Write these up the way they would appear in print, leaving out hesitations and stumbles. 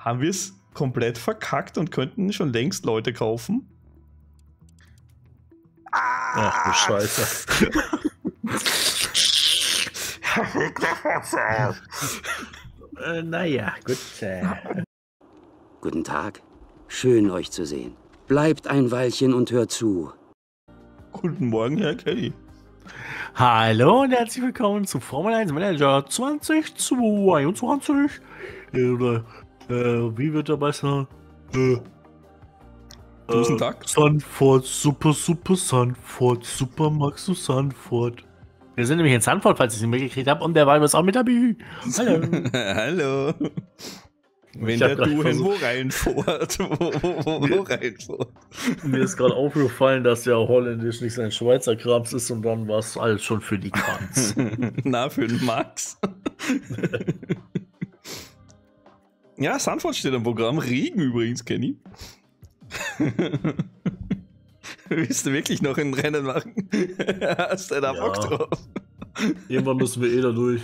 Haben wir es komplett verkackt und könnten schon längst Leute kaufen? Ach du Scheiße. Naja, gut. Guten Tag. Schön, euch zu sehen. Bleibt ein Weilchen und hört zu. Guten Morgen, Herr Kelly. Hallo und herzlich willkommen zu Formel 1 Manager 2022. Oder, wie wird er besser? Guten Tag. Sanford, super Super Maxo Sanford. Wir sind nämlich in Sanford, falls ich es nicht mitgekriegt habe, und der Weib ist auch mit dabei. Hallo. Hallo. Wenn der Duhen wo reinfährt, wo reinfährt. Mir ist gerade aufgefallen, dass ja Holländisch nicht sein Schweizer Krams ist und dann war es alles schon für die Kanz. Na, für den Max. Ja, Sanford steht am Programm. Regen übrigens, Kenny. Willst du wirklich noch ein Rennen machen? Hast du da Bock drauf? Irgendwann müssen wir da durch.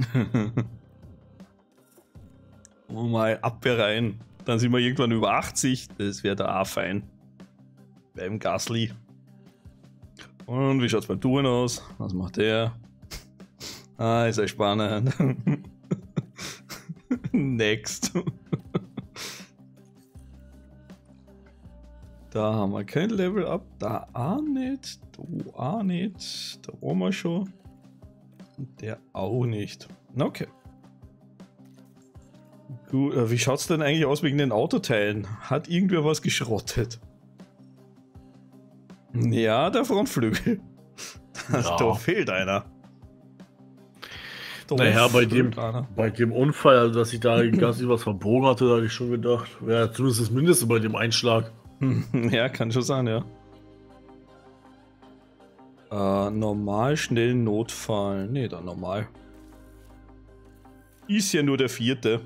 Oh mal, Abwehr rein. Dann sind wir irgendwann über 80. Das wäre da auch fein. Beim Gasly. Und wie schaut's beim Touren aus? Was macht der? Ah, ist ja spannend. Next. Da haben wir kein Level Up. Da auch nicht. Du auch nicht. Da waren wir schon. Und der auch nicht. Okay. Gut, wie schaut's denn eigentlich aus wegen den Autoteilen? Hat irgendwer was geschrottet? Ja, der Frontflügel. Ja. Da fehlt einer. Naja, bei dem Unfall, also dass ich da ganz was verbogen hatte, da hatte ich schon gedacht, ja, zumindest das Mindeste bei dem Einschlag. Ja, kann schon sein, ja. Normal, schnell, Notfall. Nee, dann normal. Ist ja nur der 4.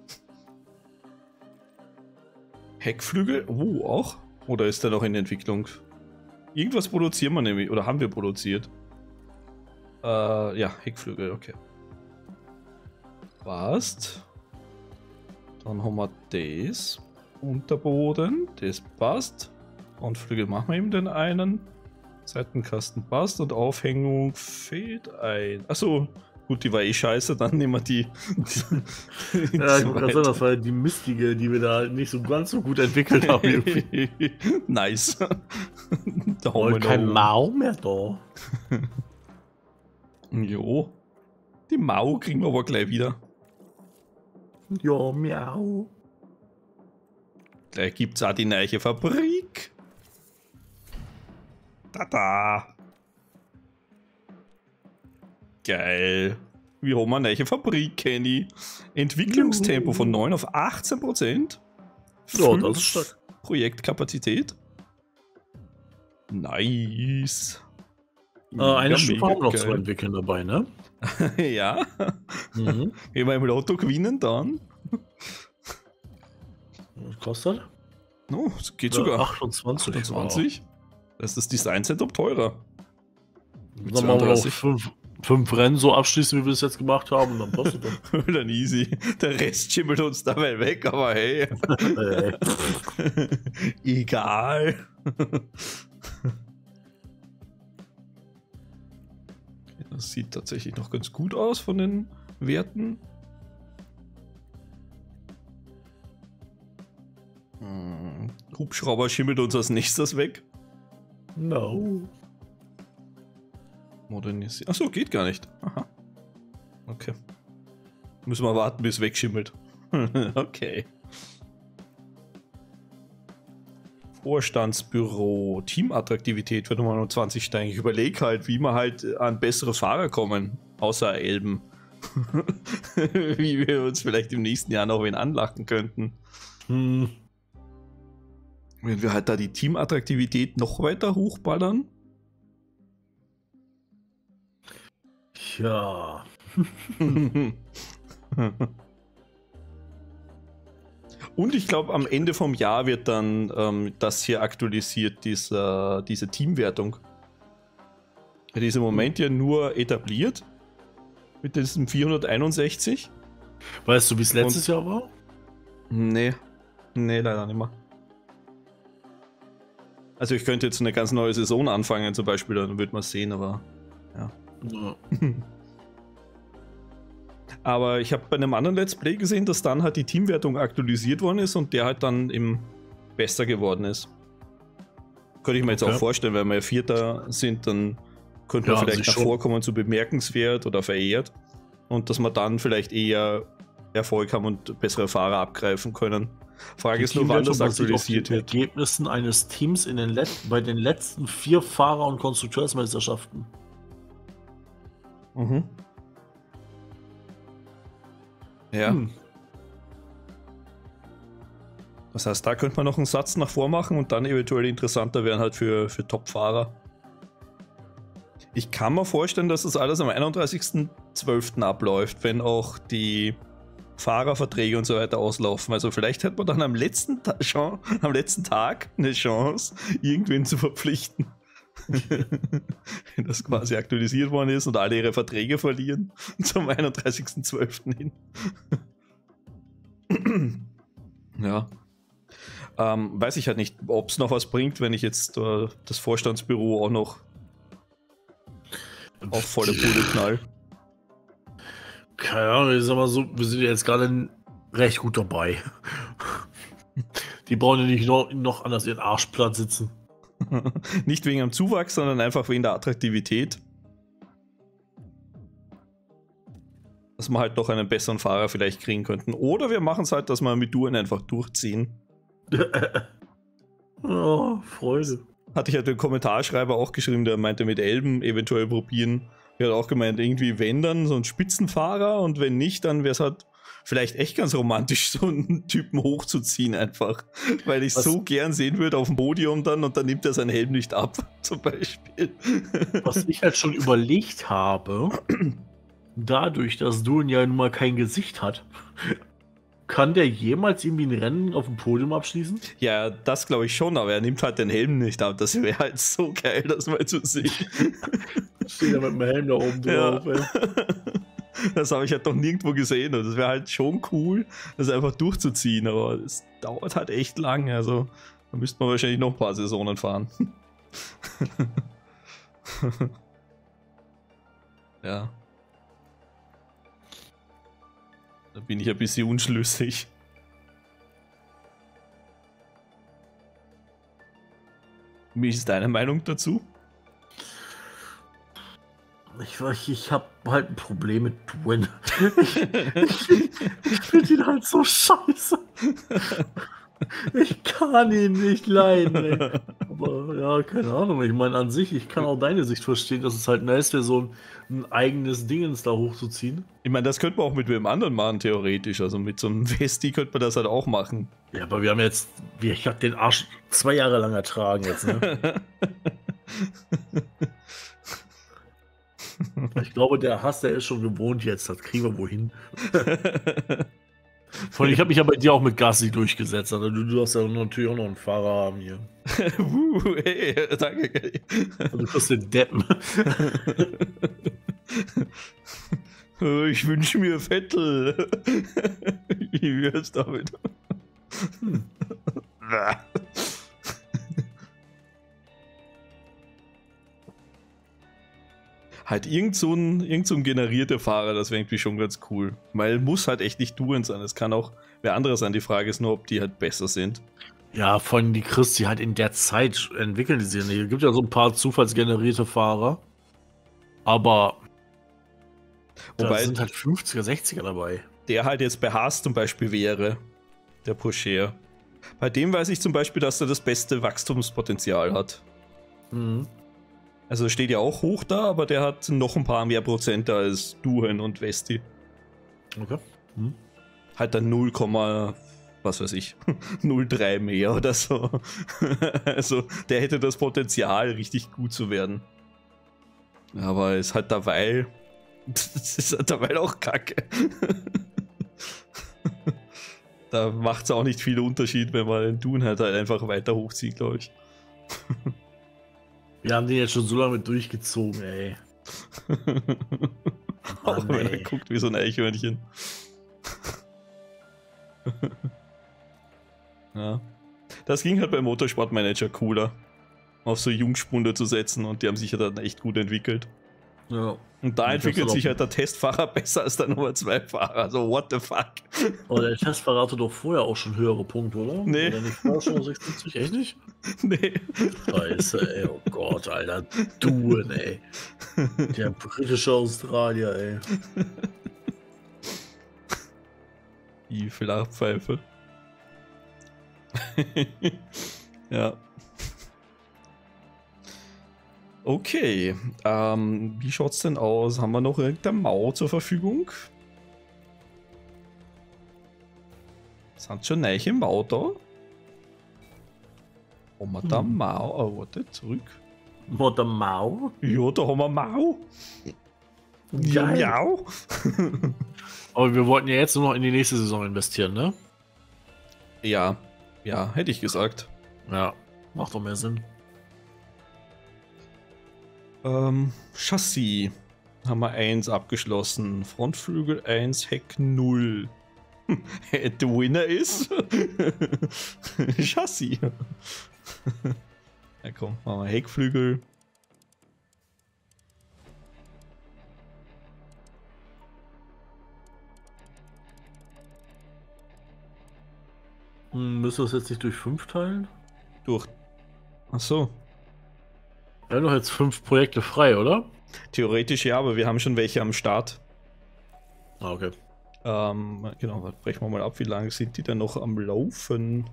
Heckflügel? Oh, auch? Oder ist der noch in Entwicklung? Irgendwas produzieren wir nämlich, oder haben wir produziert? Ja, Heckflügel, okay. Passt. Dann haben wir das. Unterboden, das passt. Frontflügel machen wir eben den einen. Seitenkasten passt und Aufhängung fehlt ein. Achso, gut, die war eh scheiße, dann nehmen wir die. Ja, ich wollte sagen, das war die mistige, die wir da nicht so ganz so gut entwickelt haben. Nice. Da haben wir kein Mau mehr da. Jo. Die Mau kriegen wir aber gleich wieder. Ja, miau. Gleich gibt's auch die neue Fabrik. Tada. Geil. Wir haben eine neue Fabrik, Kenny. Entwicklungstempo von 9 auf 18%. Ja, das ist stark. Projektkapazität. Nice. Eine Stufe haben wir noch zu entwickeln dabei, ne? Ja. Wenn wir im Lotto gewinnen, dann. Was kostet? Oh, es geht sogar. 28. 28. Ja. Das ist das Design-Setup teurer. Dann machen wir noch 5 Rennen so abschließen, wie wir es jetzt gemacht haben, und dann passt es dann. Dann easy. Der Rest schimmelt uns dabei weg, aber hey. Egal. Das sieht tatsächlich noch ganz gut aus von den Werten. Hubschrauber schimmelt uns als nächstes weg. No. Modernisieren. Achso, geht gar nicht. Aha. Okay. Müssen wir warten, bis es wegschimmelt. Okay. Vorstandsbüro, Teamattraktivität für Nummer 20 steigen. Ich überlege halt, wie wir halt an bessere Fahrer kommen, außer Elben. Wie wir uns vielleicht im nächsten Jahr noch wen anlachen könnten. Wenn wir halt da die Teamattraktivität noch weiter hochballern. Ja. Und ich glaube, am Ende vom Jahr wird dann das hier aktualisiert, diese Teamwertung. Die ist im Moment ja nur etabliert. Mit diesem 461. Weißt du, wie es letztes Jahr war? Nee, leider nicht mehr. Also ich könnte jetzt eine ganz neue Saison anfangen zum Beispiel, dann würde man sehen, aber ja. Aber ich habe bei einem anderen Let's Play gesehen, dass dann halt die Teamwertung aktualisiert worden ist und der halt dann eben besser geworden ist. Könnte ich mir jetzt auch vorstellen, wenn wir Vierter sind, dann könnte man vielleicht davor kommen zu bemerkenswert oder verehrt und dass wir dann vielleicht eher Erfolg haben und bessere Fahrer abgreifen können. Frage ist nur, wann das aktualisiert wird. Ergebnissen eines Teams bei den letzten 4 Fahrer- und Konstrukteursmeisterschaften. Mhm. Ja. Das heißt, da könnte man noch einen Satz nach vor machen und dann eventuell interessanter werden halt für Top-Fahrer. Ich kann mir vorstellen, dass das alles am 31.12. abläuft, wenn auch die Fahrerverträge und so weiter auslaufen. Also vielleicht hätte man dann am letzten Tag eine Chance, irgendwen zu verpflichten. Wenn das quasi aktualisiert worden ist und alle ihre Verträge verlieren zum 31.12. hin. Ja. Weiß ich halt nicht, ob es noch was bringt, wenn ich jetzt das Vorstandsbüro auch noch auf volle Pulle knall. Keine Ahnung, ist aber so, wir sind ja jetzt gerade recht gut dabei. Die brauchen ja nicht noch anders ihren Arschplatz sitzen. Nicht wegen dem Zuwachs, sondern einfach wegen der Attraktivität. Dass wir halt doch einen besseren Fahrer vielleicht kriegen könnten. Oder wir machen es halt, dass wir mit Duren einfach durchziehen. Oh, Freude. Hatte ich halt den Kommentarschreiber auch geschrieben, der meinte mit Elben eventuell probieren. Er hat auch gemeint, irgendwie wenn dann so ein Spitzenfahrer und wenn nicht, dann wäre es halt vielleicht echt ganz romantisch, so einen Typen hochzuziehen einfach. Weil ich so gern sehen würde auf dem Podium dann und dann nimmt er seinen Helm nicht ab, zum Beispiel. Was ich halt schon überlegt habe, dadurch, dass Duren ja nun mal kein Gesicht hat, kann der jemals irgendwie ein Rennen auf dem Podium abschließen? Ja, das glaube ich schon, aber er nimmt halt den Helm nicht ab. Das wäre halt so geil, das mal zu sehen. Steht ja mit dem Helm da oben drauf, ey. Das habe ich halt noch nirgendwo gesehen und das wäre halt schon cool, das einfach durchzuziehen, aber es dauert halt echt lang, also da müsste man wahrscheinlich noch ein paar Saisonen fahren. Ja. Da bin ich ein bisschen unschlüssig. Wie ist deine Meinung dazu? Ich habe halt ein Problem mit Duren. Ich finde ihn halt so scheiße. Ich kann ihn nicht leiden, ey. Aber ja, keine Ahnung. Ich meine, an sich, ich kann auch deine Sicht verstehen, dass es halt nice wäre, so ein eigenes Dingens da hochzuziehen. Ich meine, das könnte man auch mit wem anderen machen, theoretisch. Also mit so einem Vesti könnte man das halt auch machen. Ja, aber wir haben jetzt, ich habe den Arsch 2 Jahre lang ertragen jetzt, ne? Ich glaube, der Hass, der ist schon gewohnt jetzt. Das kriegen wir wohin. Ich habe mich ja bei dir auch mit Gassi durchgesetzt. Also du hast ja natürlich auch noch einen Fahrer haben hier. Hey, danke. Also du kriegst den Deppen. Ich wünsche mir Vettel. Wie wär's damit? Halt irgend so ein generierter Fahrer, das wäre irgendwie schon ganz cool. Weil muss halt echt nicht Duren sein. Es kann auch wer anderes sein. Die Frage ist nur, ob die halt besser sind. Ja, vor allem die Christi halt in der Zeit entwickeln die sich nicht. Es gibt ja so ein paar zufallsgenerierte Fahrer. Aber da sind halt 50er, 60er dabei. Der halt jetzt bei Haas zum Beispiel wäre, der Pourchaire. Bei dem weiß ich zum Beispiel, dass er das beste Wachstumspotenzial hat. Mhm. Also steht ja auch hoch da, aber der hat noch ein paar mehr Prozent als Duren und Vesti. Okay. Mhm. Halt dann 0, was weiß ich, 0,3 mehr oder so. Also der hätte das Potenzial, richtig gut zu werden. Aber ist halt derweil, das ist halt derweil auch kacke. Da macht es auch nicht viel Unterschied, wenn man den Dune halt einfach weiter hochzieht, glaube ich. Wir haben den jetzt schon so lange mit durchgezogen, ey. Auch wenn er guckt wie so ein Eichhörnchen. Ja. Das ging halt beim Motorsportmanager cooler, auf so Jungspunde zu setzen und die haben sich ja dann echt gut entwickelt. Ja. Und da Ich entwickelt hab's sich dann halt der Testfahrer besser als der Nummer 2 Fahrer. Also what the fuck? Aber der Testfahrer hatte doch vorher auch schon höhere Punkte, oder? Nee. Oder nicht vorher schon 76? Echt nicht? Nee. Scheiße, ey. Oh Gott, Alter. Duen, ey. Der britische Australier, ey. Die Flachpfeife. Ja. Okay. Wie schaut's denn aus? Haben wir noch irgendeine Mau zur Verfügung? Sind schon neue Mau da? Haben wir da Mau? Oh, warte, zurück. Mutter Mau? Ja, da haben wir Mau. Ja, Geil. miau. Aber wir wollten ja jetzt nur noch in die nächste Saison investieren, ne? Ja, ja, hätte ich gesagt. Ja. Macht doch mehr Sinn. Chassis haben wir 1 abgeschlossen. Frontflügel 1, Heck 0. The winner ist Chassis. Ja komm, machen wir Heckflügel. Müssen wir das jetzt nicht durch 5 teilen? Durch. Achso. Wir haben doch jetzt 5 Projekte frei, oder? Theoretisch ja, aber wir haben schon welche am Start. Ah, okay. Genau, brechen wir mal ab. Wie lange sind die denn noch am Laufen?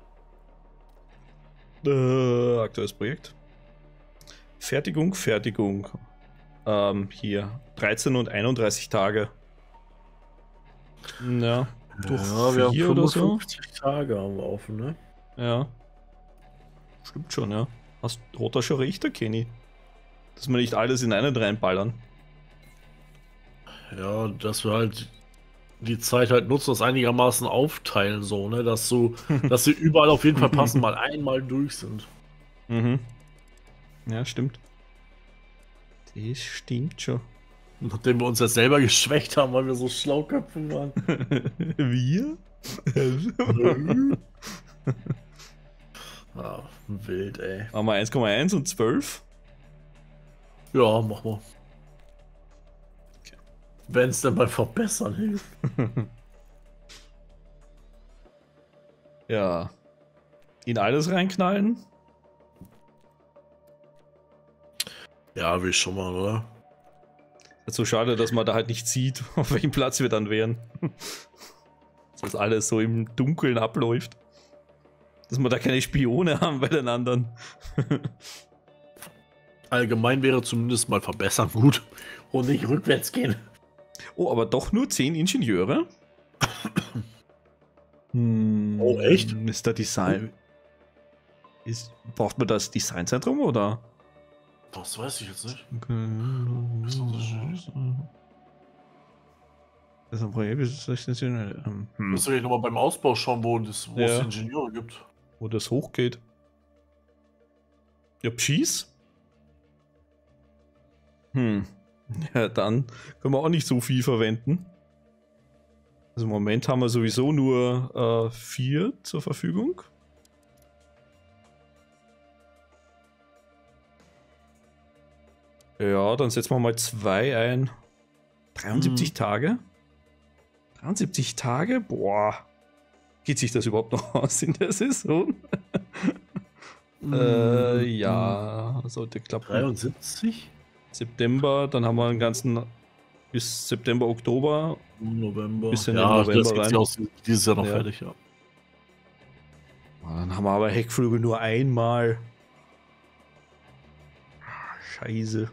Aktuelles Projekt. Fertigung. Hier 13 und 31 Tage. Ja, durch Ja, wir haben 4 oder so. 55 Tage am Laufen, ne? Ja. Stimmt schon, ja. Hat er schon recht, der Kenny? Dass wir nicht alles in einen reinballern. Ja, dass wir halt die Zeit halt nutzen, das einigermaßen aufteilen, so, ne? Dass sie überall auf jeden Fall passen, mal einmal durch sind. Mhm. Ja, stimmt. Das stimmt schon. Nachdem wir uns jetzt selber geschwächt haben, weil wir so Schlauköpfe waren. Wir? Ah, wild, ey. Machen wir 1,1 und 12? Ja, mach mal. Wenn es denn mal verbessern hilft. Ja. In alles reinknallen? Ja, will ich schon mal, oder? Ist so schade, dass man da halt nicht sieht, auf welchem Platz wir dann wären. Dass das alles so im Dunkeln abläuft. Dass wir da keine Spione haben bei den anderen. Allgemein wäre zumindest mal verbessern gut und nicht rückwärts gehen. Oh, aber doch nur 10 Ingenieure? Oh, echt? Ist der Design... Braucht man das Designzentrum oder? Das weiß ich jetzt nicht. Das ist ein Projekt, das ist sensationell. Musst du gleich nochmal beim Ausbau schauen, wo es Ja. Ingenieure gibt. Wo das hochgeht. Ja, Pschieß? Ja, dann können wir auch nicht so viel verwenden. Also im Moment haben wir sowieso nur 4 zur Verfügung. Ja, dann setzen wir mal 2 ein. 73 Tage? 73 Tage? Boah. Geht sich das überhaupt noch aus in der Saison? Ja, sollte klappen. 73? September, dann haben wir einen ganzen bis September, Oktober. November. Bisschen ja, in November das geht rein. aus dieses Jahr noch Ja. fertig, ja. Dann haben wir aber Heckflügel nur einmal. Scheiße.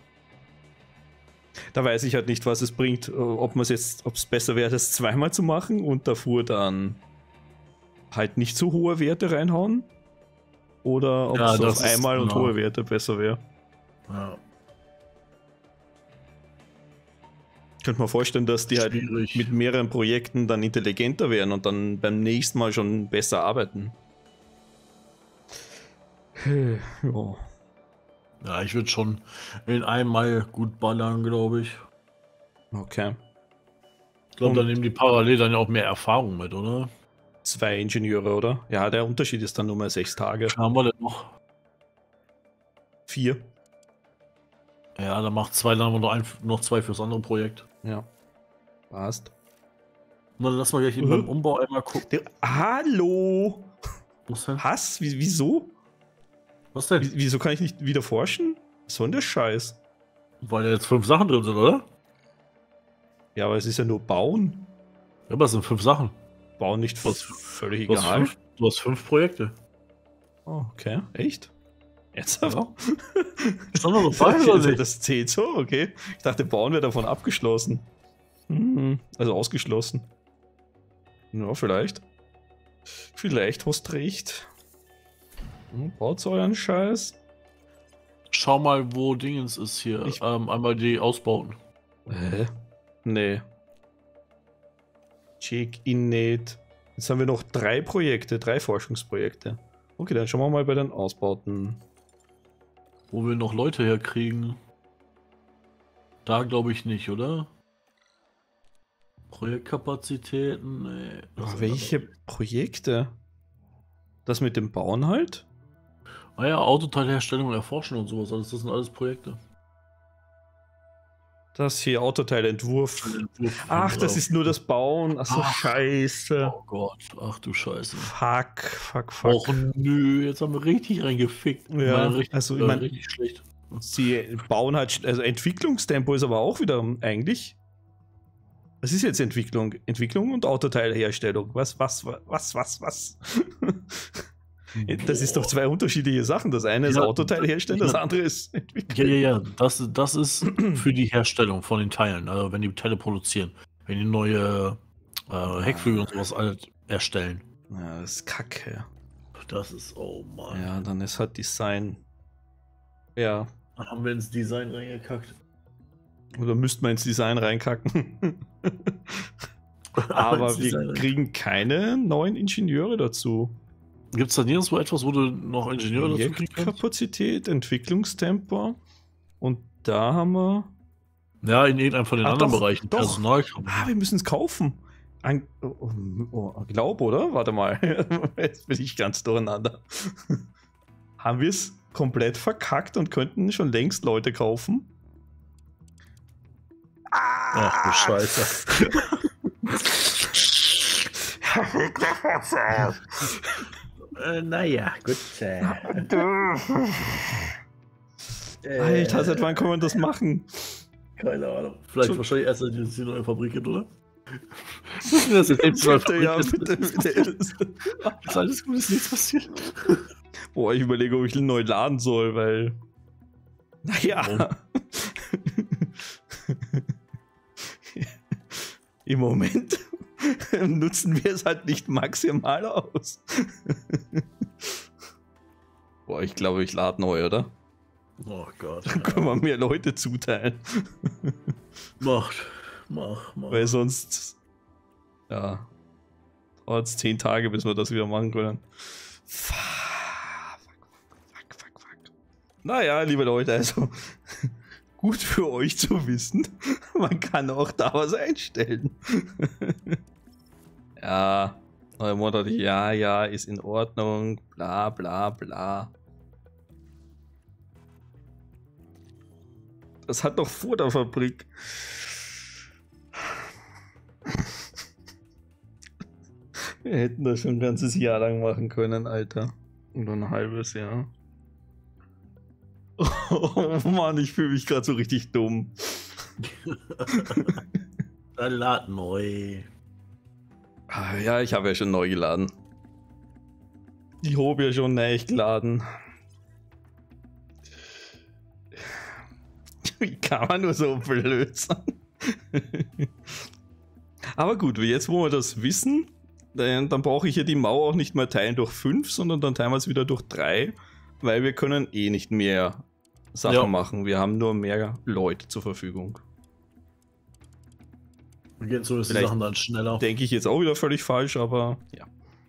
Da weiß ich halt nicht, was es bringt, ob es besser wäre, das zweimal zu machen und davor dann halt nicht so hohe Werte reinhauen. Oder ob Ja, es das auf ist einmal und genau. hohe Werte besser wäre. Ja. Ich könnte mir vorstellen, dass die halt Schwierig. mit mehreren Projekten dann intelligenter werden und dann beim nächsten Mal schon besser arbeiten. Ja. Ja, ich würde schon in einmal gut ballern, glaube ich. Okay. Ich glaube, da Und- nehmen die parallel dann ja auch mehr Erfahrung mit, oder? 2 Ingenieure, oder? Ja, der Unterschied ist dann nur mal 6 Tage. Was haben wir denn noch? 4. Ja, dann macht 2, dann haben wir noch 2 fürs andere Projekt. Ja. Passt. Und dann lassen wir gleich eben beim Umbau einmal gucken. Hallo! Was denn? Was? Wieso? Was denn? Wieso kann ich nicht wieder forschen? Was soll denn der Scheiß? Weil da jetzt 5 Sachen drin sind, oder? Ja, aber es ist ja nur Bauen. Ja, aber es sind 5 Sachen. Bauen nicht völlig egal. Du hast 5 Projekte. Oh, okay. Echt? Ernsthaft? Ja. Ist doch noch dabei, oder nicht? Das zählt so, okay. Ich dachte, Bauen wäre davon abgeschlossen. Also ausgeschlossen. Ja, vielleicht. Vielleicht hast recht. Baut euren Scheiß. Schau mal, wo Dingens ist hier. Einmal die Ausbauten. Nee. Check-in nicht. Jetzt haben wir noch 3 Projekte, 3 Forschungsprojekte. Okay, dann schauen wir mal bei den Ausbauten. Wo wir noch Leute herkriegen. Da glaube ich nicht, oder? Projektkapazitäten, nee. Welche Projekte? Das mit dem Bauen halt? Ah ja, Autoteilherstellung und Erforschen und sowas. Das sind alles Projekte. Das hier, Autoteilentwurf. Ach, das ist nur das Bauen. Ach so, scheiße. Oh Gott, ach du Scheiße. Fuck. Och nö, jetzt haben wir richtig reingefickt. Ja, richtig, also ich meine, richtig schlecht. sie bauen halt, also Entwicklungstempo ist aber auch wieder eigentlich. Was ist jetzt Entwicklung? Entwicklung und Autoteilherstellung. Was? Das ist doch 2 unterschiedliche Sachen. Das eine ist Autoteile herstellen, das andere ist Entwicklung. Ja. Das ist für die Herstellung von den Teilen. Also wenn die Teile produzieren. Wenn die neue Heckflügel und sowas halt erstellen. Ja, das ist Kacke. Das ist, oh Mann. Ja, dann ist halt Design. Ja. Dann haben wir ins Design reingekackt. Oder müssten wir ins Design reinkacken. Aber wir kriegen keine neuen Ingenieure dazu. Gibt es da nirgendwo etwas, wo du noch Ingenieure dazu kriegst? Kapazität, Entwicklungstempo. Und da haben wir. Ja, in irgendeinem von den anderen Bereichen. Doch. Personal. Wir müssen es kaufen. Glaub, oder? Warte mal. Jetzt bin ich ganz durcheinander. Haben wir es komplett verkackt und könnten schon längst Leute kaufen? Ach du Scheiße. Naja, gut. Alter, seit wann kann man das machen? Keine Ahnung. Vielleicht wahrscheinlich erst, als die neue Fabrik gibt, oder? Das ist bitte. Ist alles gut, ist nichts passiert. Boah, ich überlege, ob ich neu laden soll, weil. Naja. Im Moment nutzen wir es halt nicht maximal aus. Boah, ich glaube, ich lade neu, oder? Oh Gott. Dann können wir mehr Leute zuteilen. Mach. Weil sonst. Ja. Dauert es 10 Tage, bis wir das wieder machen können. Fuck. Naja, liebe Leute, also. Gut für euch zu wissen. Man kann auch da was einstellen. Ja, neue Monat, ja, ist in Ordnung, bla bla bla. Das hat doch vor der Fabrik. Wir hätten das schon ein ganzes Jahr lang machen können, Alter. Oder ein halbes Jahr. Oh Mann, ich fühle mich gerade so richtig dumm. Dann lad neu. Ja, ich habe ja schon neu geladen. Ich habe ja schon neu geladen. Wie kann man nur so blöd sein? Aber gut, jetzt wo wir das wissen, dann brauche ich ja die Mauer auch nicht mehr teilen durch 5, sondern dann teilen wir es wieder durch 3. Weil wir können eh nicht mehr Sachen machen. Wir haben nur mehr Leute zur Verfügung. Wir gehen so, dass die Sachen dann schneller. Denke ich jetzt auch wieder völlig falsch, aber ja.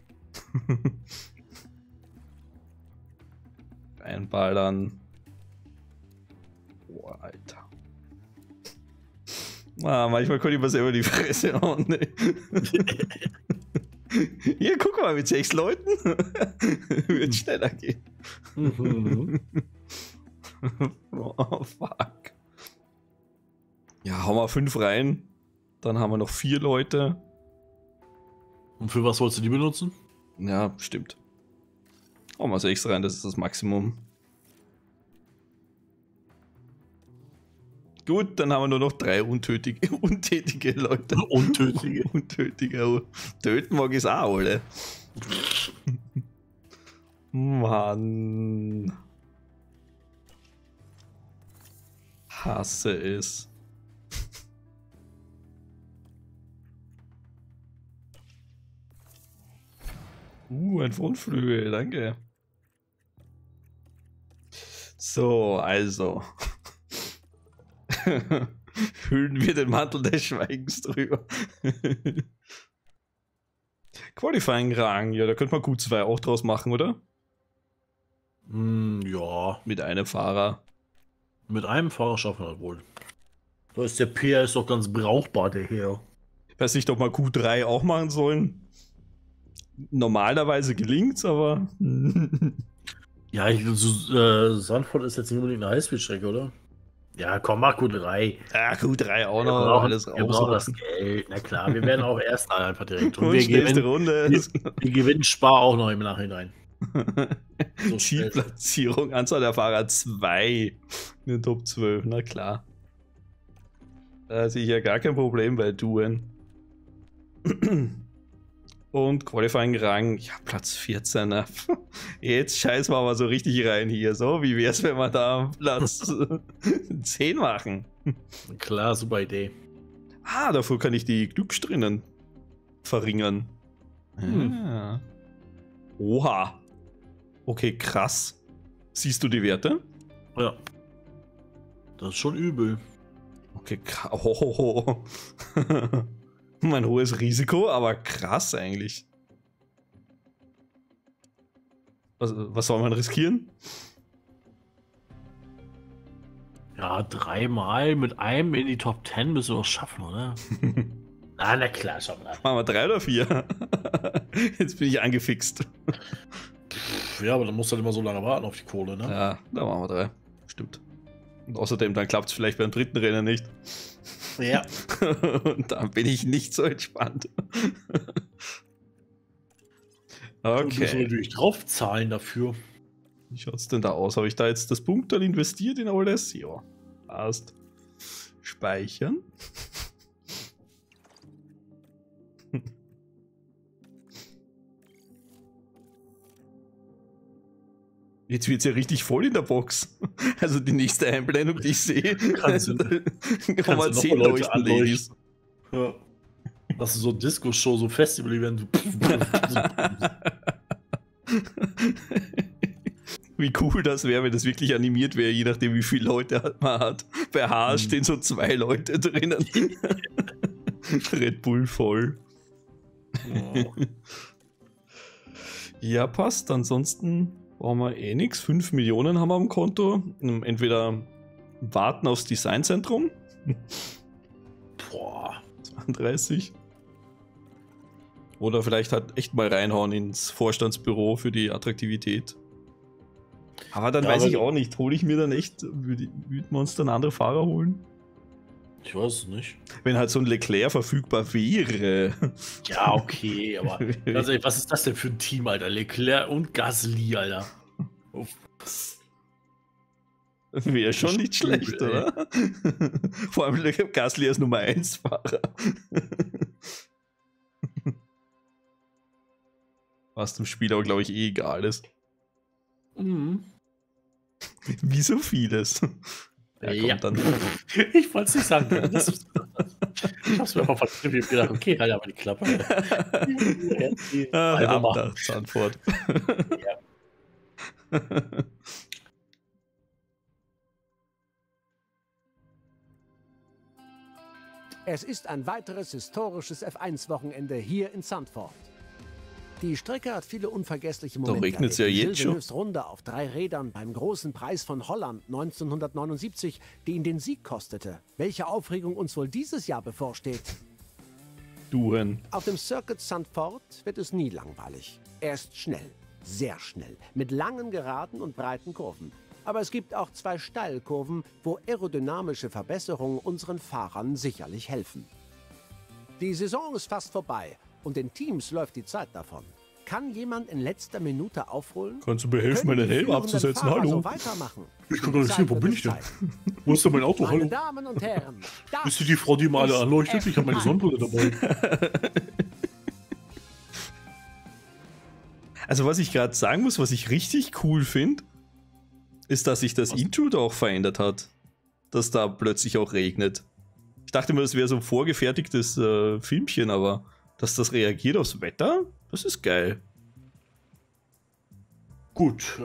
Einballern. Boah, Alter. Manchmal kann ich mir selber die Fresse hauen. Ne? Hier, guck mal, mit 6 Leuten wird schneller gehen. Oh, fuck. Ja, hauen wir 5 rein. Dann haben wir noch 4 Leute. Und für was wolltest du die benutzen? Ja, stimmt. Hauen wir 6 rein, das ist das Maximum. Gut, dann haben wir nur noch 3 untätige Leute. Untötige. Untötige. Töten mag ich es auch, alle. Mann. Hasse es. Ein Frontflügel, danke. So, also. Hüllen wir den Mantel des Schweigens drüber. Qualifying-Rang, ja, da könnte man Q2 auch draus machen, oder? Ja. Mit einem Fahrer. Mit einem Fahrer schaffen wir das wohl. Da ist der PS doch ganz brauchbar, der hier. Ich weiß nicht, ob wir Q3 auch machen sollen. Normalerweise gelingt's, aber. Ja, Sandford ist jetzt nicht unbedingt eine Highspeed-Strecke, oder? Ja, komm, mach Q3. Ja, Q3 auch Wir noch. brauchen, Alles wir brauchen das raus. Geld. Na klar, wir werden auch Erster einfach direkt. Und Und wir schnellste gewinnen, Runde. wir gewinnen Spar auch noch im Nachhinein. So schnell. Zielplatzierung, Anzahl der Fahrer 2 in den Top 12, na klar. Da sehe ich ja gar kein Problem bei Duen. Und Qualifying-Rang, ja, Platz 14. Ne? Jetzt scheißen wir aber so richtig rein hier. So, wie wäre es, wenn wir da Platz 10 machen? Klar, super Idee. Ah, dafür kann ich die Glücksstrinnen verringern. Ja. Oha. Okay, krass. Siehst du die Werte? Ja. Das ist schon übel. Okay, oh. Mein hohes Risiko, aber krass eigentlich. Was soll man riskieren? Ja, 3 Mal mit einem in die Top 10 müssen wir doch schaffen, oder? Na klar, schaffen wir. Machen wir 3 oder 4? Jetzt bin ich angefixt. Ja, aber dann musst du halt immer so lange warten auf die Kohle, ne? Ja, da machen wir 3. Stimmt. Und außerdem, dann klappt es vielleicht beim 3. Rennen nicht. Ja. Und dann bin ich nicht so entspannt. Okay. Du musst Okay. natürlich draufzahlen dafür. Wie schaut's denn da aus? Habe ich da jetzt das Punktal investiert in alles? Ja. Passt. Speichern. Jetzt wird es ja richtig voll in der Box. Also die nächste Einblendung, die ich sehe, Kannst du- kann man noch 10 Leute leuchten, anleuchten. Ladies. Ja. Das ist so Disco-Show, so Festival-Event. Wie cool das wäre, wenn das wirklich animiert wäre, je nachdem wie viele Leute man hat. Bei H stehen so 2 Leute drinnen. Red Bull voll. Ja, passt. Ansonsten brauchen wir eh nichts. 5 Millionen haben wir am Konto. Entweder warten aufs Designzentrum. Boah. 32. Oder vielleicht halt echt mal reinhauen ins Vorstandsbüro für die Attraktivität. Aber dann Ja, weiß aber ich auch nicht, hole ich mir dann echt, würden wir uns dann andere Fahrer holen? Ich weiß es nicht. Wenn halt so ein Leclerc verfügbar wäre. Ja, okay, aber ganz ehrlich, was ist das denn für ein Team, Alter? Leclerc und Gasly, Alter. Wäre schon nicht schlecht, Übel, oder? Vor allem Gasly als Nummer 1 Fahrer. Was dem Spiel aber, glaube ich, eh egal ist. Mhm. Wie so vieles. Ja. Dann. Ich wollte es nicht sagen. Ich hab's mir einfach verknüpft. Ich hab gedacht, okay, halt aber die Klappe. Einfach machen. Antwort. Es ist ein weiteres historisches F1-Wochenende hier in Zandvoort. Die Strecke hat viele unvergessliche Momente. regnet's ja jetzt schon. Villeneuves Runde auf 3 Rädern beim großen Preis von Holland 1979, die ihn den Sieg kostete. Welche Aufregung uns wohl dieses Jahr bevorsteht? Duren. Auf dem Circuit Zandvoort wird es nie langweilig. Er ist schnell, sehr schnell, mit langen Geraden und breiten Kurven. Aber es gibt auch 2 Steilkurven, wo aerodynamische Verbesserungen unseren Fahrern sicherlich helfen. Die Saison ist fast vorbei und den Teams läuft die Zeit davon. Kann jemand in letzter Minute aufholen? Kannst du mir helfen, meinen Helm abzusetzen? Fahrer Hallo? so weitermachen? Ich kann gar nicht sehen, wo bin ich denn? Wo ist denn mein Auto? Meine Hallo? Damen und Herren, das Bist du die Frau, die mal alle ist anleuchtet? Ich habe meine F1. Sonnenbrille dabei. Also was ich gerade sagen muss, was ich richtig cool finde, ist, dass sich das Intro da auch verändert hat. Dass da plötzlich auch regnet. Ich dachte mir, das wäre so ein vorgefertigtes Filmchen, aber dass das reagiert aufs Wetter, das ist geil. Gut,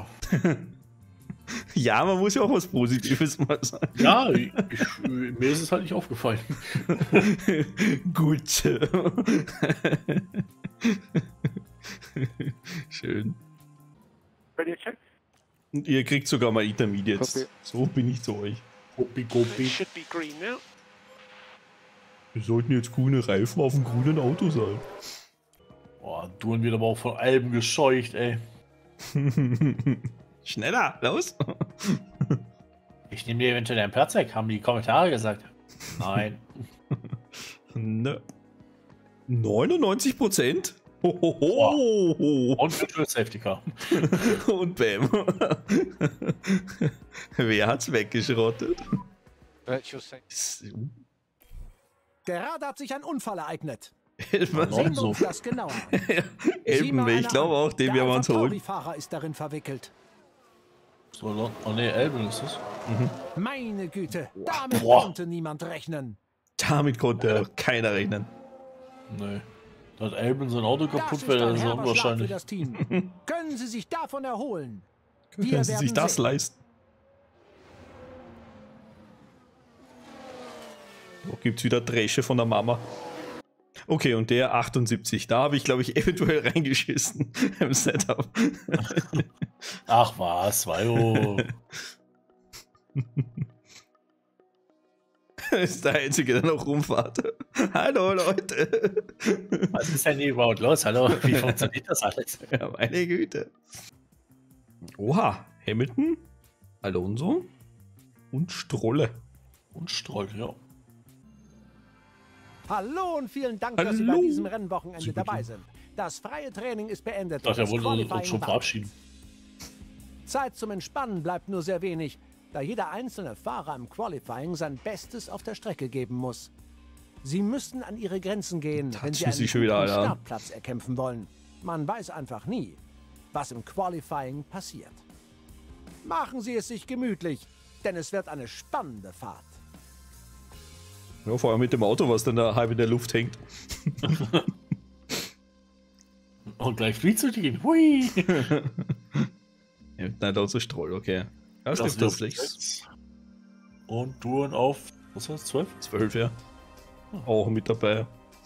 Ja, man muss ja auch was Positives mal sagen. ja, mir ist es halt nicht aufgefallen. Gut. Schön. Radio check. Und ihr kriegt sogar mal Intermediates. Okay. So bin ich zu euch. Gopi, Gopi. It should be green now. Wir sollten jetzt grüne Reifen auf dem grünen Auto sein. Boah, Duren wird aber auch von Alben gescheucht, ey. Schneller, los! Ich nehme dir eventuell deinen Platz weg, haben die Kommentare gesagt. Nein. Ne. 99%? Hohoho! Und Virtual Safety Car. Und bam. Wer hat's weggeschrottet? Virtual safety. Gerade hat sich ein Unfall erzeugt. Elben, Sehen wir so. uns das genauer an. Sieh mal ich einer glaube an. auch, den Der werden wir uns holen. Fahrer ist darin verwickelt. So, oh ne, Alben ist es. Meine Güte, damit Boah. konnte niemand rechnen. Damit konnte keiner rechnen. Nee. Da hat Alben sein Auto Das kaputt, ist wäre ein das herber Schlag für unwahrscheinlich. das Team. Können Sie sich davon erholen? Können Sie sich werden das sehen. leisten? Wo gibt's wieder Dresche von der Mama? Okay, und der 78. Da habe ich, glaube ich, eventuell reingeschissen im Setup. Ach was, Wajo. Das ist der Einzige, der noch rumfährt. Hallo, Leute. Was ist denn hier überhaupt los? Hallo, wie funktioniert das alles? Ja, meine Güte. Oha, Hamilton, Alonso und Strolle. Und Stroll, ja. Hallo und vielen Dank, dass Sie bei Hallo. diesem Rennwochenende dabei sind. Das freie Training ist beendet. Ich dachte, er und das wollte uns Qualifying schon wartet. verabschieden. Zeit zum Entspannen bleibt nur sehr wenig, da jeder einzelne Fahrer im Qualifying sein Bestes auf der Strecke geben muss. Sie müssen an ihre Grenzen gehen, Da wenn sie schließe einen ich schon wieder guten alle an. Startplatz erkämpfen wollen. Man weiß einfach nie, was im Qualifying passiert. Machen Sie es sich gemütlich, denn es wird eine spannende Fahrt. Ja, vor allem mit dem Auto, was dann da halb in der Luft hängt. Und gleich fliegst du gehen. Hui! Ja, nein, da ist Stroll, okay. Ja, es gibt das 6. Und Duren auf, was war das, 12? 12, ja. Auch mit dabei.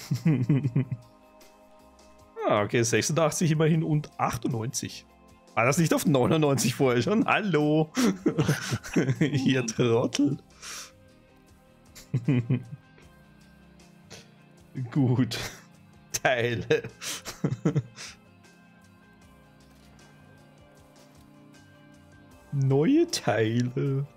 Ah, okay, 86 immerhin und 98. War das nicht auf 99 vorher schon? Hallo! Ihr Trottel. Gut. Teile. Neue Teile.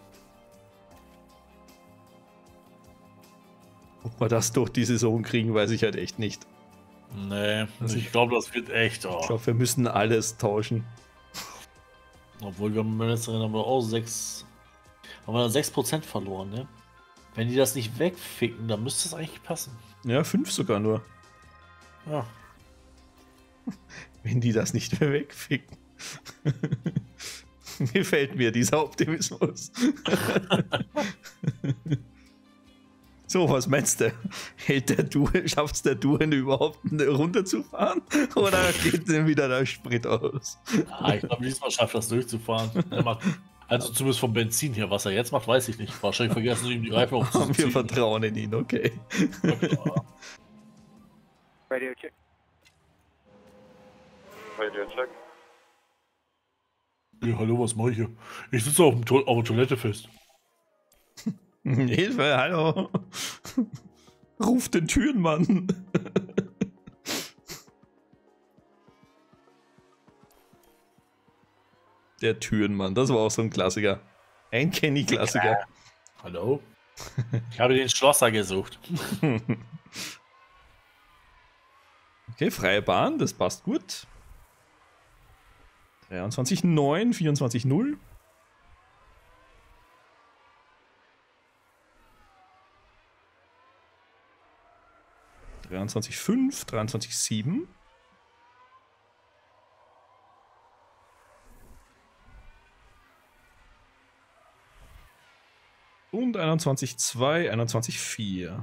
Ob wir das durch die Saison kriegen, weiß ich halt echt nicht. Nee, Also ich glaube, das wird echt. Ich Oh. glaube, wir müssen alles tauschen. Obwohl wir beim letzten Rennen haben wir auch 6% verloren, ne? Wenn die das nicht wegficken, dann müsste es eigentlich passen. Ja, 5 sogar nur. Ja. Wenn die das nicht mehr wegficken. Mir fällt mir dieser Optimismus. So, was meinst du? Schafft es der Duren überhaupt runterzufahren? Oder geht denn wieder der Sprit aus? Ah, ich glaube, diesmal schafft das durchzufahren. Er macht, also zumindest vom Benzin her. Was er jetzt macht, weiß ich nicht. Wahrscheinlich vergessen sie ihm die Reifen Wir aufzuziehen. vertrauen in ihn, okay. Radio check. Radio check. Ja, hallo, was mache ich hier? Ich sitze auf der Toilette fest. Hilfe, hallo. Ruf den Türenmann. Der Türenmann, das war auch so ein Klassiker. Ein Kenny-Klassiker. Hallo? Ich habe den Schlosser gesucht. Okay, freie Bahn, das passt gut. 23,9, 24,0. (23,5), 23,7. Und 21,2, 21,4.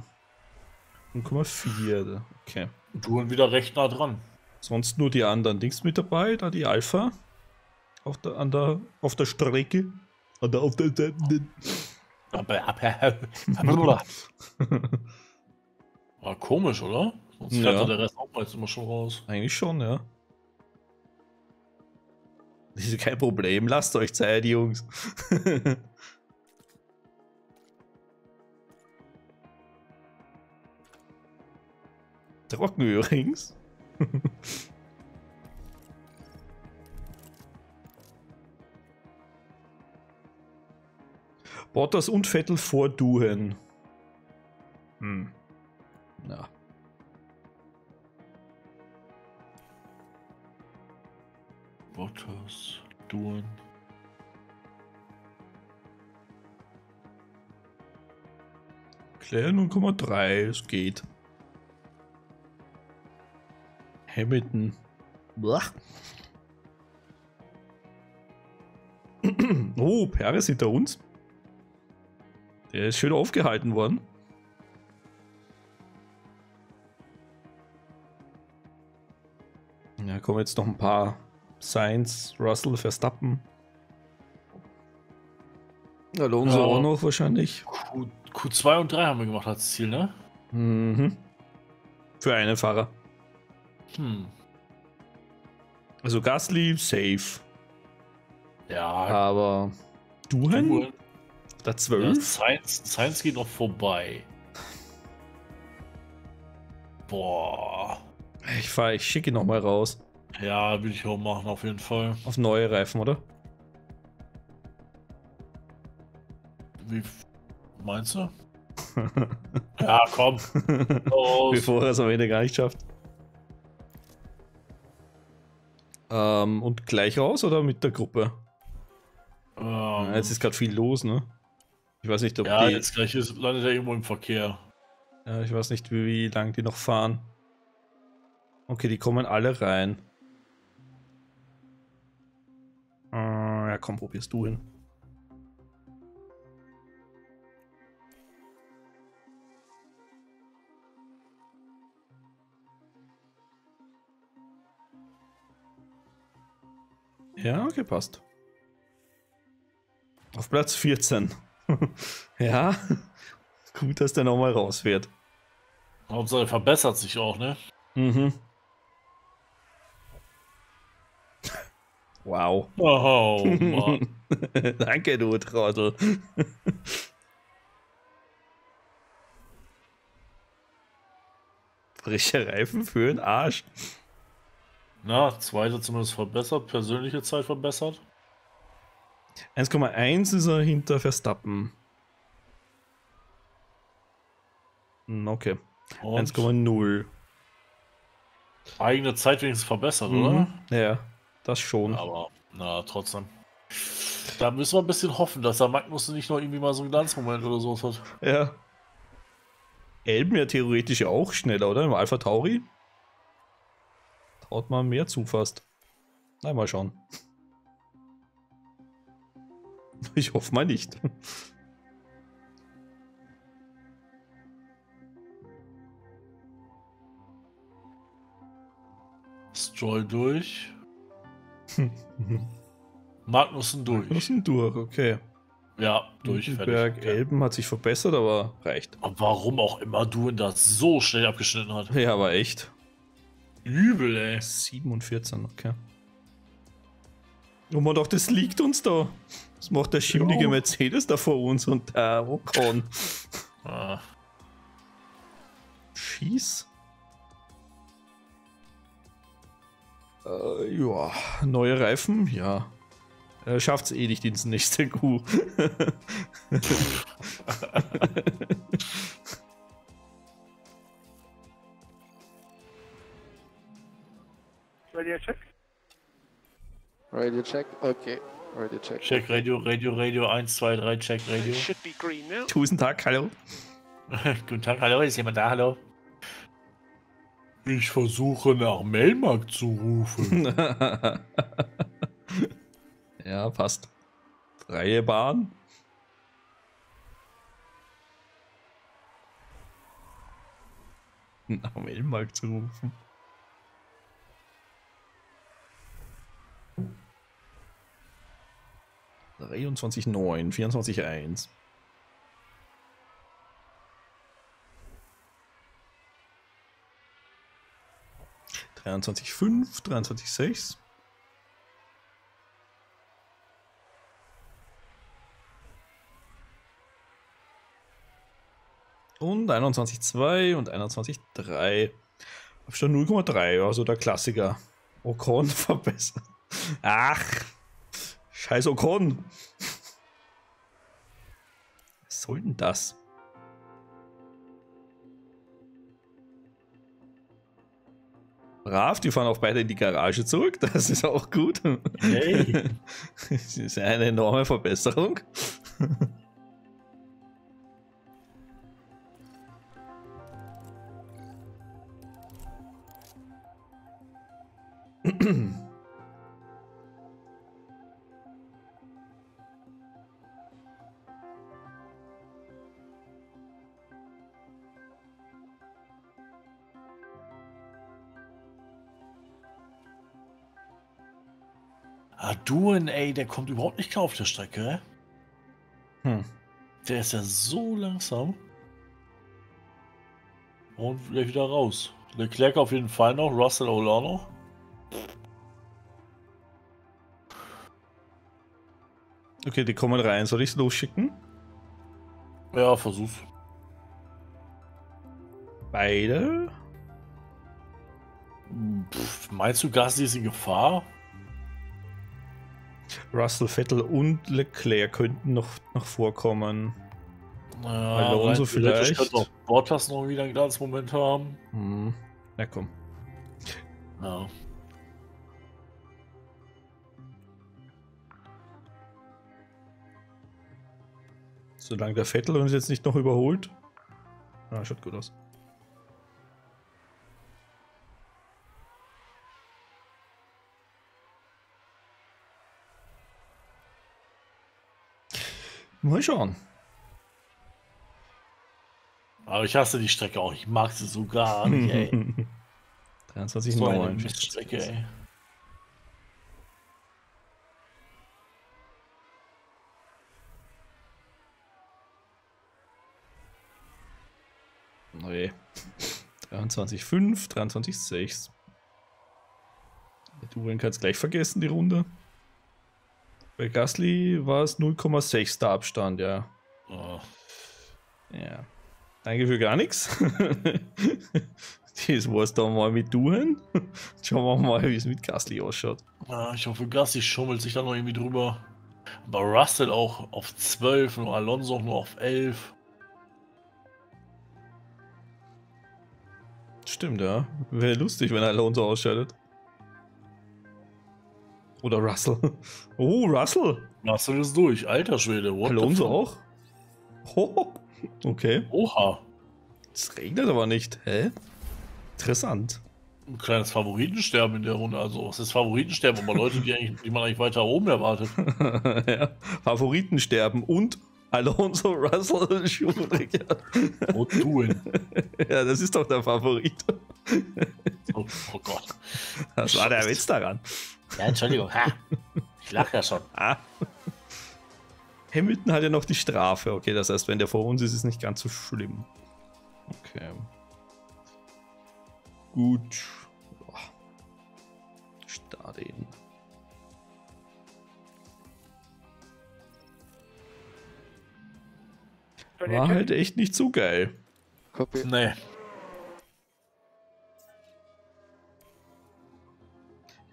0,4. Okay. Du und wieder recht nah dran. Sonst nur die anderen Dings mit dabei, da die Alpha. Auf der Strecke. War komisch, oder? Sonst fährt ja der Rest auch meist immer schon raus. Eigentlich schon, ja. Das ist kein Problem, lasst euch Zeit, Jungs. Trocken übrigens. Bottas und Vettel vor Duhen. Ja. Bottas, Duhen. Claire 0,3, es geht. Hamilton. Blach. Oh, Perez hinter uns. Der ist schön aufgehalten worden. Ja, kommen jetzt noch ein paar. Sainz, Russell, Verstappen. Alonso auch noch wahrscheinlich. Q2 und 3 haben wir gemacht als Ziel, ne? Mhm. Für einen Fahrer. Also Gasly, safe. Ja. Aber Duhen? Da 12? Ja, Sainz geht noch vorbei. Boah. Ich schicke ihn nochmal raus. Ja, will ich auch machen, auf jeden Fall. Auf neue Reifen, oder? Wie meinst du? Ja, komm. Bevor er es am Ende gar nicht schafft. Und gleich raus oder mit der Gruppe? Jetzt ist gerade viel los, ne? Ich weiß nicht, ob ja, die... jetzt gleich landet er irgendwo im Verkehr. Ja, ich weiß nicht, wie lange die noch fahren. Okay, die kommen alle rein. Ja, komm, probierst du hin. Ja, okay, passt. Auf Platz 14. Ja, gut, dass der nochmal rausfährt. Hauptsache, er verbessert sich auch, ne? Mhm. Wow. Oh, Mann. Danke, du Trottel. Frische Reifen für den Arsch. Na, zweite zumindest verbessert, persönliche Zeit verbessert. 1,1 ist er hinter Verstappen. Okay. 1,0. Eigene Zeit wenigstens verbessert, oder? Ja, das schon. Aber, na, trotzdem. Da müssen wir ein bisschen hoffen, dass der Magnussen nicht noch irgendwie mal so einen Glanzmoment oder so hat. Ja. Elben ja theoretisch auch schneller, oder? Im Alpha Tauri. Traut man mehr zu fast. Na, mal schauen. Ich hoffe mal nicht. Stroll durch. Magnussen durch. Magnussen durch, okay. Ja, durch. Hülkenberg, Okay. Elben hat sich verbessert, aber reicht. Und warum auch immer Duhen das so schnell abgeschnitten hat. Ja, aber echt. Übel, ey. 7 und 14, okay. Oh man doch, das liegt uns da. Was macht der schimmlige Mercedes da vor uns und der Ocon? Ah. Schieß. Ja, neue Reifen, ja. Er schafft's eh nicht ins nächste Kuh. Radio check. Radio check. Okay. Radio check. Check Radio, 1, 2, 3, check Radio. It should be green now. Guten Tag, hallo. Guten Tag, hallo, ist jemand da, hallo? Ich versuche nach Melmark zu rufen. Ja, passt. Freie Bahn. Nach Melmark zu rufen. (23,9), 24,1. (23,5), 23,6. Und 21,2 und 21,3. Abstand 0,3, also der Klassiker. Ocon verbessert. Ach, scheiß Ocon. Was soll denn das? Brav, die fahren auch beide in die Garage zurück, das ist auch gut. Hey. Das ist eine enorme Verbesserung. Duen, ey, der kommt überhaupt nicht klar auf der Strecke, Hm. Der ist ja so langsam. Und gleich wieder raus. Leclerc auf jeden Fall noch, Russell auch noch. Okay, die kommen rein. Soll ich es losschicken? Ja, versuch's. Beide? Meinst du, Gasly ist in Gefahr? Russell, Vettel und Leclerc könnten noch vorkommen. Ja, Alonso rein theoretisch vielleicht. könnte auch Bottas noch wieder ein kleines Moment haben. Hm. Na komm. Ja. Solange der Vettel uns jetzt nicht noch überholt. Ah, schaut gut aus. Mal schauen. Aber ich hasse die Strecke auch. Ich mag sie so gar nicht, ey. 23,9. So eine Miststrecke, ey. Nee. 23,5, 23,6. Du kannst gleich vergessen, die Runde. Bei Gasly war es 0,6 der Abstand, ja. Oh. Ja. Danke für gar nichts. Das war's da mal mit Duhen. Schauen wir mal, wie es mit Gasly ausschaut. Ja, ich hoffe, Gasly schummelt sich da noch irgendwie drüber. Aber Russell auch auf 12 und Alonso auch nur auf 11. Stimmt, ja. Wäre lustig, wenn Alonso ausscheidet. Oder Russell. Oh, Russell. Russell ist durch. Alter Schwede. What Alonso auch? Oh, okay. Oha. Es regnet aber nicht. Hä? Interessant. Ein kleines Favoritensterben in der Runde. Also, es ist Favoritensterben, aber Leute, die man eigentlich weiter oben erwartet. Ja. Favoriten sterben und Alonso, Russell, Schumacher. Und Duen. Ja, das ist doch der Favorit. Oh, oh Gott. Das war der Witz daran. Ja, Entschuldigung. Ha. Ich lache ja schon. Ah. Hamilton hat ja noch die Strafe. Okay, das heißt, wenn der vor uns ist, ist es nicht ganz so schlimm. Okay. Gut. Start ihn. War halt echt nicht so geil. Copy. Nee.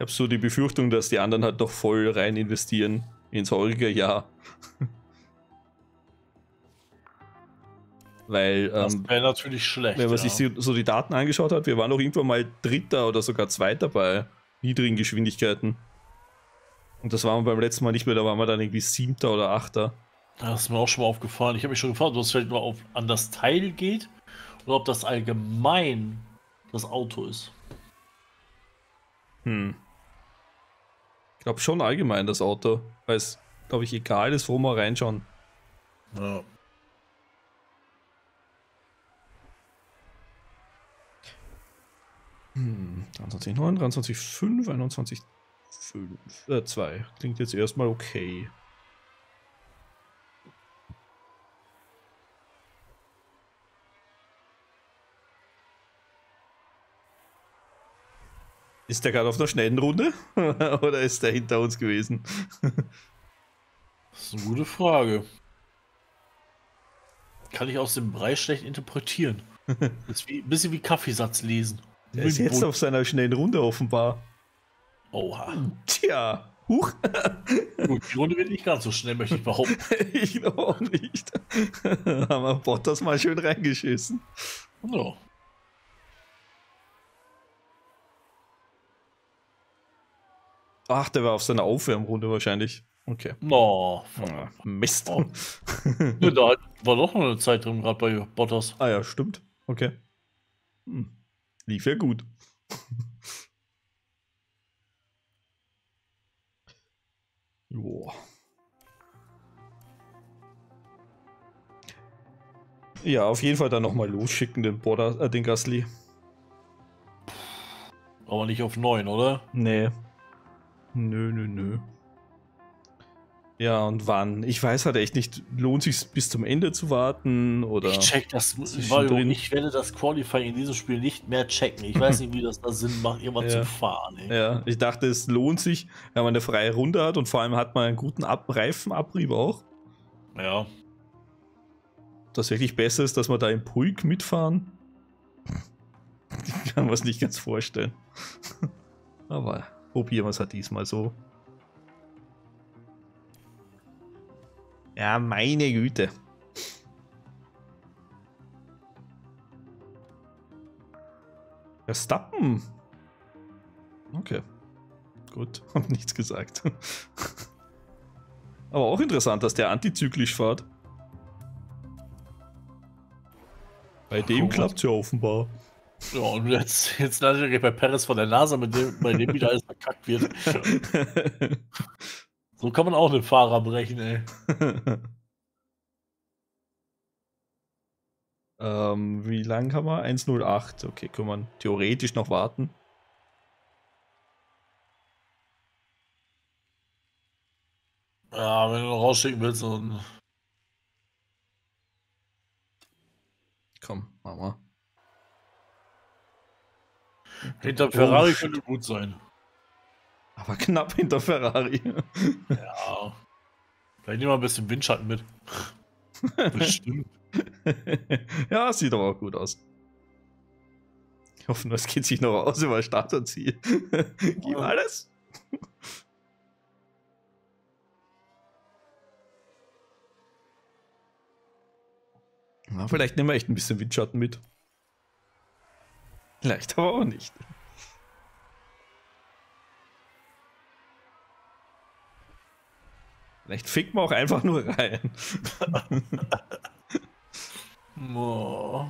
habe so die Befürchtung, dass die anderen halt doch voll rein investieren ins heurige Jahr. Weil, Das wäre natürlich schlecht. wenn man sich so die Daten angeschaut hat, wir waren auch irgendwann mal Dritter oder sogar Zweiter bei niedrigen Geschwindigkeiten. Und das waren wir beim letzten Mal nicht mehr, da waren wir dann irgendwie 7. oder 8. Das ist mir auch schon mal aufgefallen. Ich habe mich schon gefragt, ob es vielleicht nur an das Teil geht oder ob das allgemein das Auto ist. Ich glaube schon allgemein das Auto, weil es, glaube ich, egal ist, wo wir reinschauen. Ja. Hm, 23,9, 23,5, 21,5, 2. Klingt jetzt erstmal okay. Ist der gerade auf einer schnellen Runde? Oder ist der hinter uns gewesen? Das ist eine gute Frage. Kann ich aus dem Brei schlecht interpretieren. Das ist ein bisschen wie Kaffeesatz lesen. Der ist jetzt auf seiner schnellen Runde offenbar. Oha. Tja, huch. Gut, die Runde wird nicht ganz so schnell, möchte ich behaupten. Ich glaube auch nicht. Haben wir Bottas mal schön reingeschissen. Ja. Ach, der war auf seiner Aufwärmrunde wahrscheinlich. Okay. No. Ah, Mist. Oh. Ja, da war doch noch eine Zeit drin, gerade bei Bottas. Ah ja, stimmt. Okay. Lief ja gut. Joa. Ja, auf jeden Fall dann nochmal losschicken, den Gasly. Aber nicht auf 9, oder? Nee. Nö. Ja, und wann? Ich weiß halt echt nicht, lohnt sich bis zum Ende zu warten oder. Ich check das. zwischendrin? Ich werde das Qualifying in diesem Spiel nicht mehr checken. Ich weiß nicht, wie das da Sinn macht, immer zu fahren. Ey. Ja, ich dachte, es lohnt sich, wenn man eine freie Runde hat und vor allem hat man einen guten Reifenabrieb auch. Ja. Das wirklich besser ist, dass wir da im Pulk mitfahren. Ich kann mir es nicht ganz vorstellen. Aber probieren wir es halt diesmal so. Ja, meine Güte. Verstappen. Okay. Gut, hab nichts gesagt. Aber auch interessant, dass der antizyklisch fährt. Bei dem klappt es ja offenbar. Ja, und jetzt landet er bei Perez von der Nase, bei dem wieder alles verkackt wird. So kann man auch einen Fahrer brechen, ey. Wie lang haben wir? 1,08. Okay, kann man theoretisch noch warten. Ja, wenn du noch rausschicken willst und. Komm, machen wir. Hinter Ferrari könnte gut sein. Aber knapp hinter Ferrari. Ja. Vielleicht nehmen wir ein bisschen Windschatten mit. Bestimmt. Ja, sieht aber auch gut aus. Ich hoffe nur, es geht sich noch aus über Start und Ziel. Gib alles. Na, vielleicht nehmen wir echt ein bisschen Windschatten mit. Vielleicht aber auch nicht. Vielleicht fickt man auch einfach nur rein. Oh.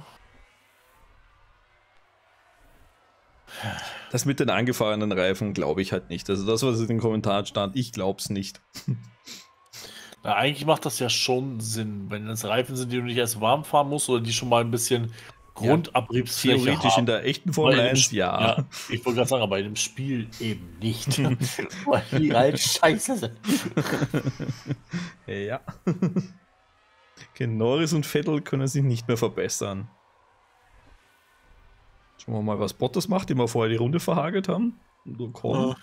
Das mit den angefahrenen Reifen glaube ich halt nicht. Also das, was in den Kommentaren stand, ich glaube es nicht. Na, eigentlich macht das ja schon Sinn, wenn es Reifen sind, die du nicht erst warm fahren musst oder die schon mal ein bisschen Grundabriebsfläche Theoretisch haben. in der echten Formel 1, ja. Ich wollte gerade sagen, aber in dem Spiel eben nicht. Weil die halt scheiße sind. Ja. Okay, Norris und Vettel können sich nicht mehr verbessern. Schauen wir mal, was Bottas macht, die wir vorher die Runde verhagelt haben. Und Ocon.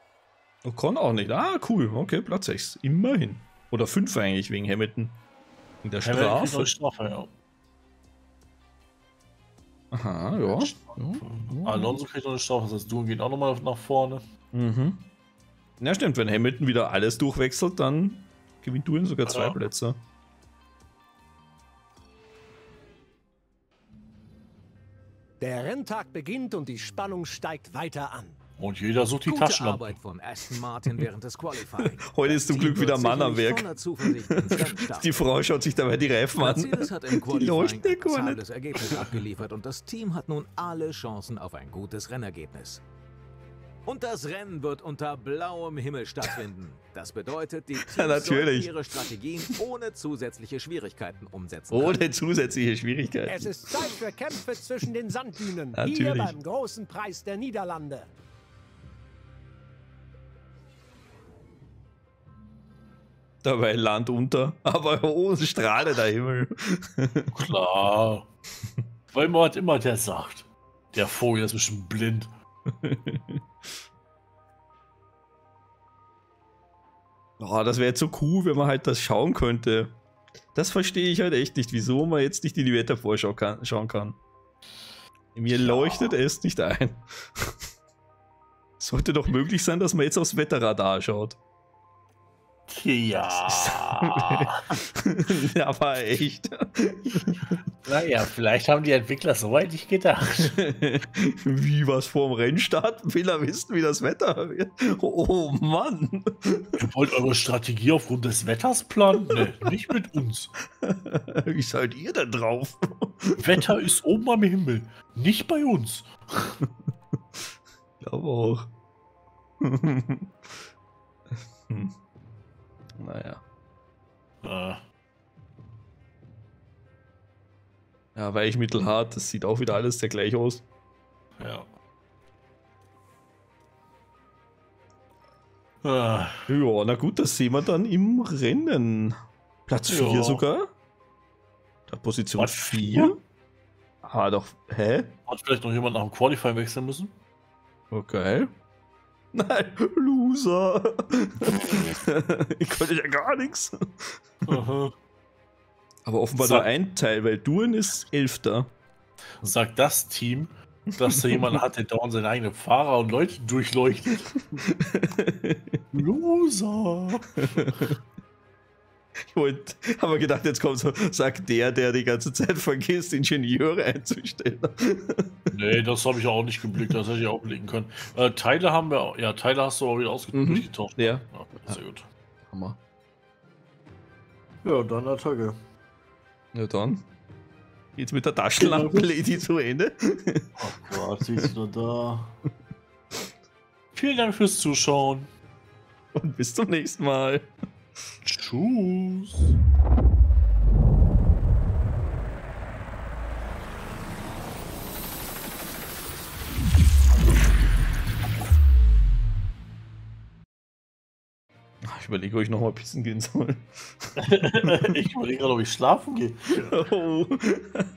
Ocon auch nicht. Ah, cool. Okay, Platz 6. Immerhin. Oder 5 eigentlich, wegen Hamilton. In der Hamilton kriegt noch Strafe? eine Strafe, ja. Aha, ja. Alonso kriegt noch eine Strafe, das heißt, Doohan geht auch nochmal nach vorne. Mhm. Ja, stimmt, wenn Hamilton wieder alles durchwechselt, dann gewinnt Doohan sogar 2 Plätze. Der Renntag beginnt und die Spannung steigt weiter an. Und jeder sucht die Gute Taschenlampe. Arbeit von Aston Martin während des Qualifying. Heute ist zum Glück wieder Mann am Werk. Die Die Frau schaut sich dabei die Reifen an. Mercedes hat im Die leuchten ja Qualifying gar ein nicht. zahles Ergebnis abgeliefert und das Team hat nun alle Chancen auf ein gutes Rennergebnis. Und das Rennen wird unter blauem Himmel stattfinden. Das bedeutet, die Teams Ja, natürlich. sollen ihre Strategien ohne zusätzliche Schwierigkeiten umsetzen. Ohne zusätzliche Schwierigkeiten. Es ist Zeit für Kämpfe zwischen den Sanddünen. Natürlich. Hier beim großen Preis der Niederlande. Dabei Land unter, aber oh, strahle der Himmel. Klar. Weil man hat immer der sagt. Der Vogel ist bestimmt blind. Oh, das wäre jetzt so cool, wenn man halt das schauen könnte. Das verstehe ich halt echt nicht, wieso man jetzt nicht in die Wettervorschau schauen kann. Mir leuchtet es nicht ein. Sollte doch möglich sein, dass man jetzt aufs Wetterradar schaut. Ja. Aber echt. Naja, vielleicht haben die Entwickler so weit nicht gedacht. Wie was vorm Rennstart? Will er wissen, wie das Wetter wird? Oh Mann. Ihr wollt eure Strategie aufgrund des Wetters planen? Nee, nicht mit uns. Wie seid ihr denn drauf? Wetter ist oben am Himmel, nicht bei uns. Ich glaube auch. Naja. Ja, Weichmittelhart, das sieht auch wieder alles sehr gleich aus. Ja. Ja, na gut, das sehen wir dann im Rennen. Platz 4 Ja. sogar. Da Position Was, 4. Ah, doch. Hä? Hat vielleicht noch jemand nach dem Qualifying wechseln müssen? Okay. Nein, Loser. Ich konnte ja gar nichts. Aha. Aber offenbar Sag- nur ein Teil, weil Doohan ist 11. Sagt das Team, dass da jemand hat, der dauernd seine eigenen Fahrer und Leute durchleuchtet. Loser. Ich wollte, habe gedacht, jetzt kommt so, sagt der die ganze Zeit vergisst, Ingenieure einzustellen. Nee, das habe ich auch nicht geblickt, das hätte ich auch blicken können. Teile haben wir auch. Ja, Teile hast du auch wieder durchgetauscht. Ja. Sehr gut. Hammer. Ja, dann Attacke. Ja, dann geht's mit der Taschenlampe-Lady zu Ende. Oh Gott, sie ist wieder da. Vielen Dank fürs Zuschauen. Und bis zum nächsten Mal. Tschüss. Ich überlege, ob ich nochmal pissen gehen soll. Ich überlege gerade, ob ich schlafen gehe. Oh.